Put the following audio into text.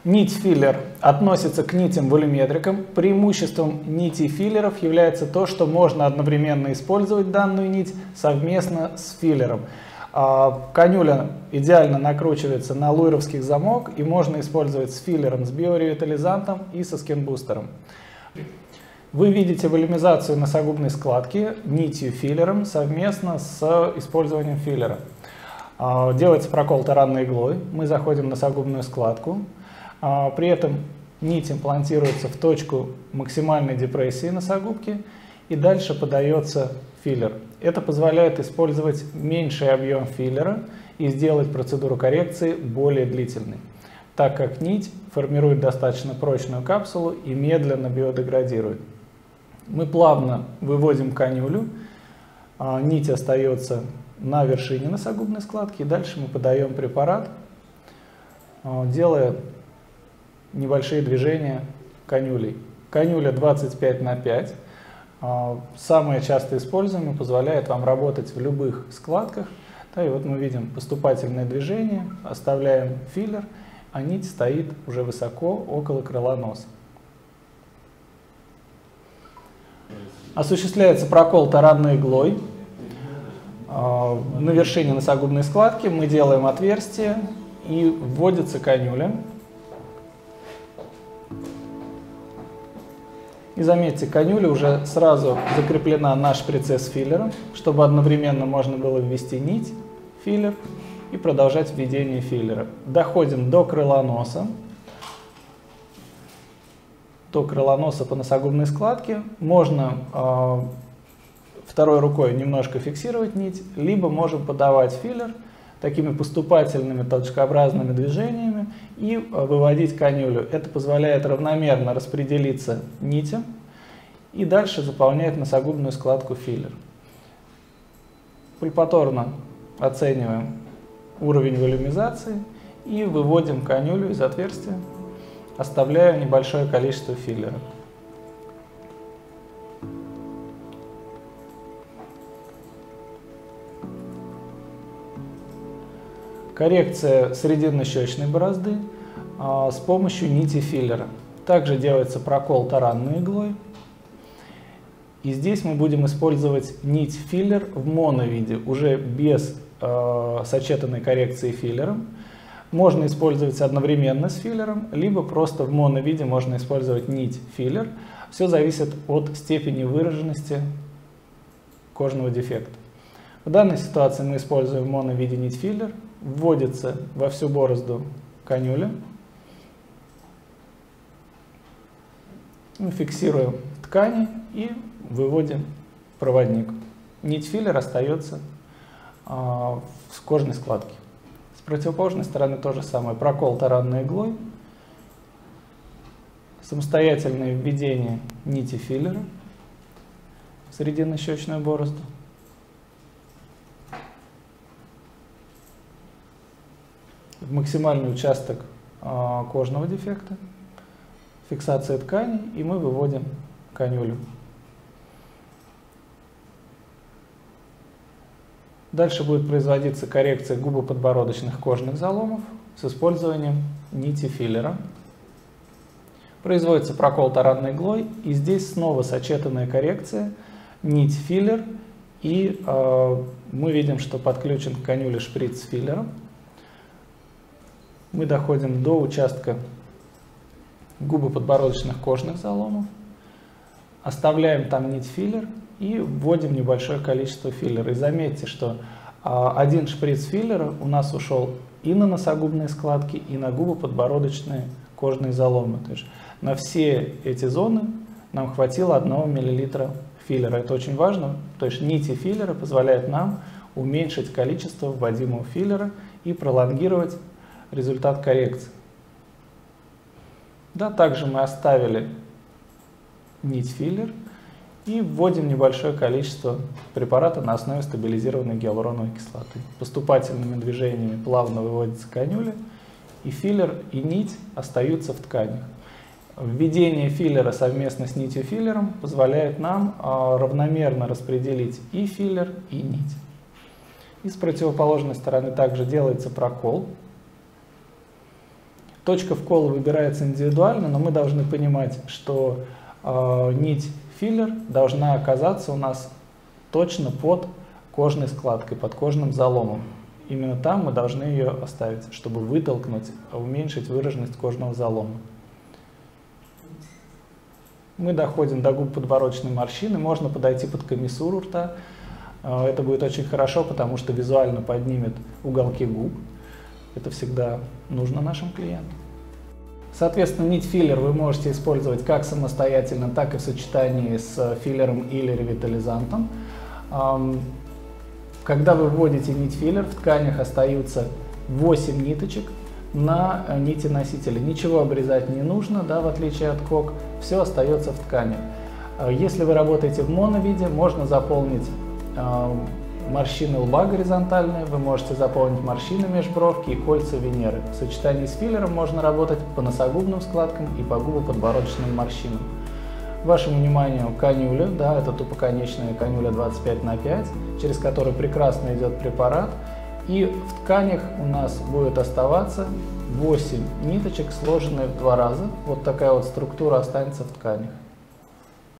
Нить-филлер относится к нитям-волюметрикам. Преимуществом нитей-филлеров является то, что можно одновременно использовать данную нить совместно с филлером. Канюля идеально накручивается на луйеровский замок и можно использовать с филлером, с биоревитализантом и со скинбустером. Вы видите волюмизацию носогубной складки нитью-филлером совместно с использованием филлера. Делается прокол таранной иглой, мы заходим в носогубную складку, при этом нить имплантируется в точку максимальной депрессии носогубки и дальше подается филлер. Это позволяет использовать меньший объем филлера и сделать процедуру коррекции более длительной, так как нить формирует достаточно прочную капсулу и медленно биодеградирует. Мы плавно выводим канюлю, нить остается на вершине носогубной складки, и дальше мы подаем препарат, делая небольшие движения канюлей. Канюля 25×5. Самое часто используемое, позволяет вам работать в любых складках. Да, и вот мы видим поступательное движение, оставляем филлер, а нить стоит уже высоко около крыла носа. Осуществляется прокол таранной иглой. На вершине носогубной складки мы делаем отверстие и вводится канюля. И заметьте, канюля уже сразу закреплена на шприце с филлером, чтобы одновременно можно было ввести нить, филлер и продолжать введение филлера. Доходим до крыла носа. До крыла носа по носогубной складке. Можно второй рукой немножко фиксировать нить, либо можем подавать филлер такими поступательными толчкообразными движениями и выводить канюлю. Это позволяет равномерно распределиться нитям и дальше заполняет носогубную складку филлер. Пульпаторно оцениваем уровень волюмизации и выводим канюлю из отверстия, оставляя небольшое количество филлера. Коррекция срединно-щечной борозды с помощью нити филлера. Также делается прокол таранной иглой. И здесь мы будем использовать нить филлер в моновиде, уже без сочетанной коррекции филлером. Можно использовать одновременно с филлером, либо просто в моновиде можно использовать нить филлер. Все зависит от степени выраженности кожного дефекта. В данной ситуации мы используем в моновиде нить филлер. Вводится во всю борозду канюля. Мы фиксируем ткани и выводим проводник. Нить филлер остается в кожной складке. С противоположной стороны то же самое. Прокол таранной иглой. Самостоятельное введение нити филлера в срединно-щечную борозду. В максимальный участок кожного дефекта, фиксация тканей, и мы выводим канюлю. Дальше будет производиться коррекция губоподбородочных кожных заломов с использованием нити филлера. Производится прокол таранной иглой, и здесь снова сочетанная коррекция, нить филлер, и мы видим, что подключен к канюле шприц с филлером. Мы доходим до участка губоподбородочных кожных заломов, оставляем там нить филлер и вводим небольшое количество филлера. И заметьте, что один шприц филлера у нас ушел и на носогубные складки, и на губоподбородочные кожные заломы. То есть на все эти зоны нам хватило 1 мл филлера. Это очень важно. То есть нити филлера позволяют нам уменьшить количество вводимого филлера и пролонгировать результат коррекции. Да, также мы оставили нить филлер и вводим небольшое количество препарата на основе стабилизированной гиалуроновой кислоты. Поступательными движениями плавно выводится канюля, и филлер, и нить остаются в тканях. Введение филлера совместно с нитью филлером позволяет нам равномерно распределить и филлер, и нить. И с противоположной стороны также делается прокол. Точка вкола выбирается индивидуально, но мы должны понимать, что нить филлер должна оказаться у нас точно под кожной складкой, под кожным заломом. Именно там мы должны ее оставить, чтобы вытолкнуть, уменьшить выраженность кожного залома. Мы доходим до губ подбородочной морщины, можно подойти под комиссуру рта. Это будет очень хорошо, потому что визуально поднимет уголки губ. Это всегда нужно нашим клиентам. Соответственно, нить филлер вы можете использовать как самостоятельно, так и в сочетании с филлером или ревитализантом. Когда вы вводите нить филлер, в тканях остаются 8 ниточек на нити носителя. Ничего обрезать не нужно, да, в отличие от кок, все остается в ткани. Если вы работаете в моновиде, можно заполнить морщины лба горизонтальные, вы можете заполнить морщины межбровки и кольца Венеры. В сочетании с филлером можно работать по носогубным складкам и по губоподбородочным морщинам. Вашему вниманию канюля, да, это тупоконечная канюля 25×5, через которую прекрасно идет препарат. И в тканях у нас будет оставаться 8 ниточек, сложенные в 2 раза. Вот такая вот структура останется в тканях.